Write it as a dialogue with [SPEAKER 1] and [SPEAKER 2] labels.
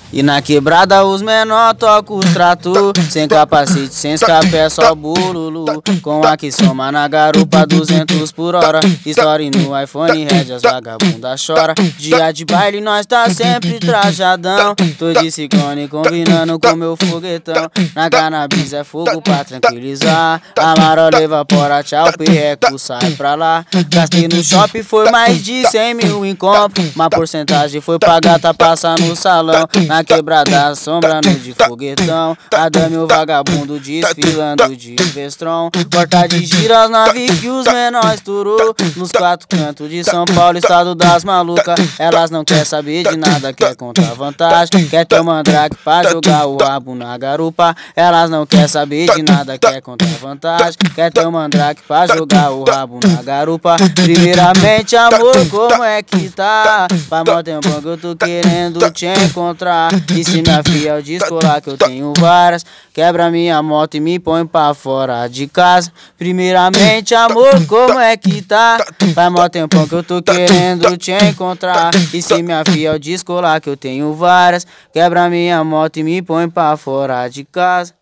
[SPEAKER 1] E na quebrada os menor toca os trator, sem capacete, sem escape, é só bululu. Com a que soma na garupa 200 por hora. Story no iPhone, Red, as vagabunda chora. Dia de baile nós tá sempre trajadão. Tô de ciclone combinando com meu foguetão. Na cannabis é fogo pra tranquilizar. A marola evapora, tchau, perreco, sai pra lá. Gastei no shopping, foi mais de 100 mil em compra. Uma porcentagem foi pra gata passar no salão. Na quebrada, assombrando de foguetão. A dama e o vagabundo desfilando de Vestron. Porta de gira as naves que os menores turou. Nos quatro cantos de São Paulo, estado das malucas. Elas não quer saber de nada, quer contar vantagem. Quer ter o mandrake pra jogar o rabo na garupa. Elas não quer saber de nada, quer contar vantagem. Quer ter o mandrake pra jogar o rabo na garupa. Primeiramente, amor, como é que tá? Faz mó tempão que eu tô querendo te encontrar. E se minha filha eu descolar que eu tenho várias, quebra minha moto e me põe pra fora de casa. Primeiramente, amor, como é que tá? Faz mó tempão que eu tô querendo te encontrar. E se minha filha eu descolar que eu tenho várias, quebra minha moto e me põe pra fora de casa.